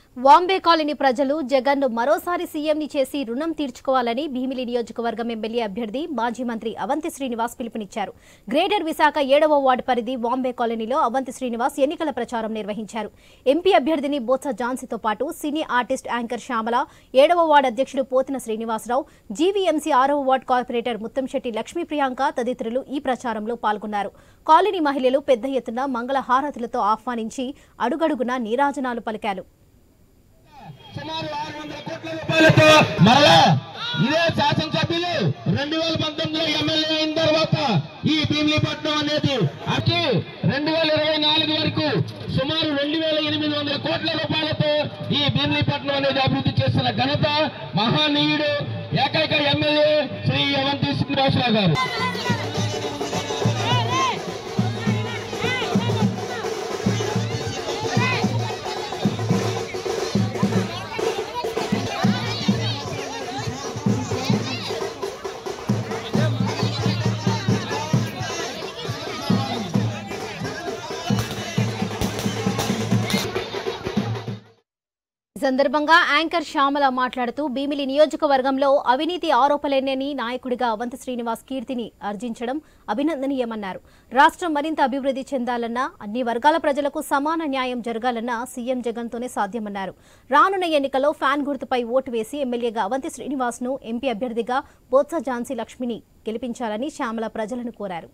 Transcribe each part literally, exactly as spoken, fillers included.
Vambay colony ప్రజలు జగన్ను మరోసారి సీఎంని చేసి రుణం తీర్చుకోవాలని భీమిలి నియోజకవర్గం ఎమ్మెల్యే అభ్యర్థి మాజీ మంత్రి అవంతి శ్రీనివాస్ పిలుపునిచ్చారు. గ్రేటర్ విశాఖ ఏడవ వార్డు పరిధి వాంబే కాలనీలో అవంతి శ్రీనివాస్ ఎన్నికల ప్రచారం నిర్వహించారు. ఎంపీ అభ్యర్థిని బొత్స ఝాన్సీతో పాటు సినీ ఆర్టిస్ట్ యాంకర్ శ్యామల, ఏడవ వార్డు అధ్యక్షుడు పోతిన శ్రీనివాసరావు, జీవీఎంసీ ఆరవ వార్డు కార్పొరేటర్ ముత్తంశెట్టి లక్ష్మీ ప్రియాంక తదితరులు ఈ ప్రచారంలో పాల్గొన్నారు. కాలనీ మహిళలు పెద్ద ఎత్తున మంగళ హారతులతో ఆహ్వానించి అడుగడుగునా నీరాజనాలు పలికారు. సుమారు ఆరు వందల కోట్ల రూపాయలతో మరలా ఇదే శాసనసభ్యులు రెండు వేల పంతొమ్మిదిలో ఎమ్మెల్యే అయిన తర్వాత ఈ భీమిలీపట్నం అనేది అటు రెండు వేల ఇరవై నాలుగు వరకు సుమారు రెండు వేల ఎనిమిది వందల కోట్ల రూపాయలతో ఈ భీమిలీపట్నం అనేది అభివృద్ధి చేస్తున్న ఘనత మహానీయుడు ఏకైక ఎమ్మెల్యే శ్రీ అవంతి శ్రీనివాసరావు గారు. ఈ సందర్భంగా యాంకర్ శ్యామల మాట్లాడుతూ భీమిలి నియోజకవర్గంలో అవినీతి ఆరోపణలేని నాయకుడిగా అవంతి శ్రీనివాస్ కీర్తిని ఆర్జించడం అభినందనీయమన్నారు. రాష్ట్రం మరింత అభివృద్ధి చెందాలన్నా, అన్ని వర్గాల ప్రజలకు సమాన న్యాయం జరగాలన్నా సీఎం జగన్తోనే సాధ్యమన్నారు. రానున్న ఎన్నికల్లో ఫ్యాన్ గుర్తుపై ఓటు వేసి ఎమ్మెల్యేగా అవంతి శ్రీనివాస్ ను, ఎంపీ అభ్యర్థిగా బొత్స ఝాన్సీ లక్ష్మిని గెలిపించాలని శ్యామల ప్రజలను కోరారు.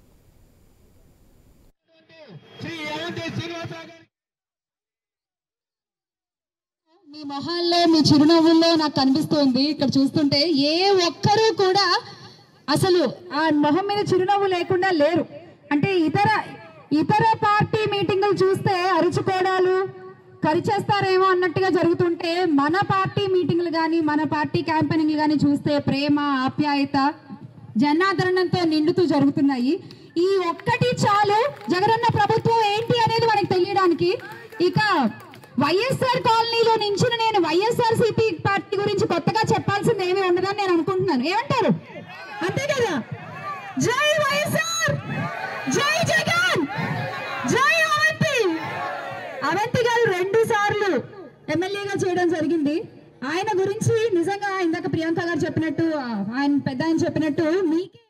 మీ మొహాల్లో, మీ చిరునవ్వుల్లో నాకు కనిపిస్తోంది. ఇక్కడ చూస్తుంటే ఏ ఒక్కరూ కూడా అసలు ఆ మొహం మీద చిరునవ్వు లేకుండా లేరు. అంటే ఇతర ఇతర పార్టీ మీటింగులు చూస్తే అరుచుకోవడాలు, కరిచేస్తారేమో అన్నట్టుగా జరుగుతుంటే, మన పార్టీ మీటింగులు కానీ, మన పార్టీ క్యాంపెయినింగ్లు కానీ చూస్తే ప్రేమ, ఆప్యాయత, జనాదరణతో నిండుతూ జరుగుతున్నాయి. ఈ ఒక్కటి చాలు జగనన్న ప్రభుత్వం ఏంటి అనేది మనకు తెలియడానికి. ఇక వైఎస్ఆర్ కాలనీలో నుంచి నేను వైఎస్ఆర్ సిపి పార్టీ గురించి కొత్తగా చెప్పాల్సింది ఏమి ఉండదని నేను అనుకుంటున్నాను. ఏమంటారు? అంతే కదా? జై వైఎస్ఆర్, జై జగన్, జై అవంతి. అవంతి గారు రెండు సార్లు ఎమ్మెల్యేగా చేయడం జరిగింది. ఆయన గురించి నిజంగా ఇందాక ప్రియాంక గారు చెప్పినట్టు, ఆయన పెద్ద ఆయన చెప్పినట్టు మీకే